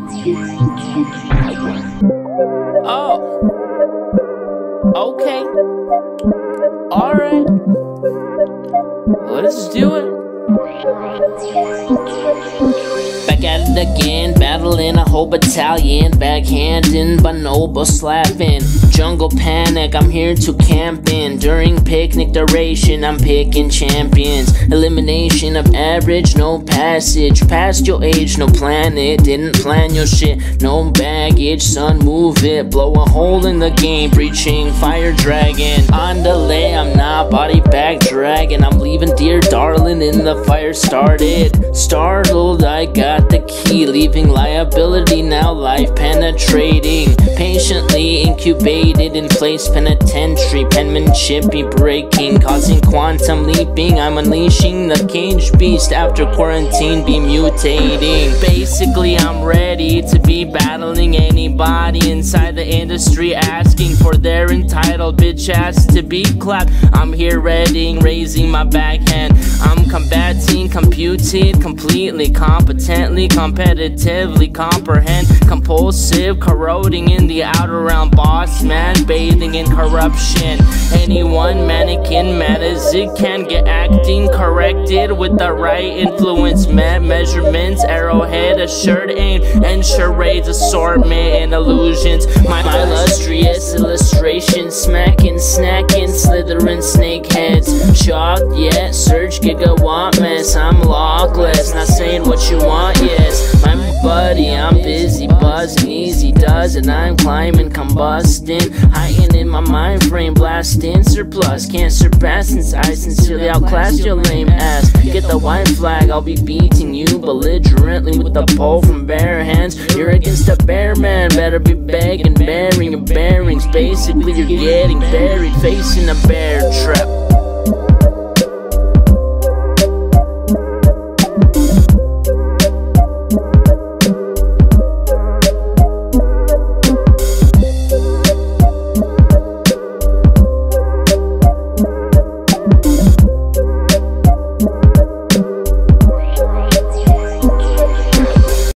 Oh, okay. Alright. Let's do it. Back at it again, battling a whole battalion, backhanding, bonobo slapping. Jungle panic, I'm here to camp in. During picnic duration, I'm picking champions. Elimination of average, no passage. Past your age, no planet. Didn't plan your shit, no baggage. Son, move it, blow a hole in the game. Breaching fire dragon. On delay, I'm not body back dragging. I'm leaving dear darling in the fire started. Startled, I got the key, leaving liability, now life penetrating. Patiently incubated in place penitentiary. Penmanship be breaking, causing quantum leaping. I'm unleashing the caged beast after quarantine be mutating. Basically, I'm ready to be battling anybody inside the industry, asking for their entitled bitch ass to be clapped. I'm here ready, raising my backhand. I'm combating, computed, completely, competently, competitively, comprehend, compulsive, corroding in the outer realm, boss man, bathing in corruption. Anyone mannequin mad as it can get acting corrected with the right influence, measurements, arrowhead, assured aim, and charades, assortment and illusions. My illustrious illustration, smacking, snacking, slithering snake heads. Shocked yet, search gigawatt mess. I'm lockless, not saying what you want, yes. My buddy, I'm busy, buzzing, easy does it. I'm climbing, combusting, heightening my mind frame, blasting surplus. Can't surpass since I sincerely outclass your lame ass. Get the white flag, I'll be beating you belligerently with the pole from bare hands. You're against a bear man, better be begging, bearing your bearings. Basically, you're getting buried, facing a bear trap.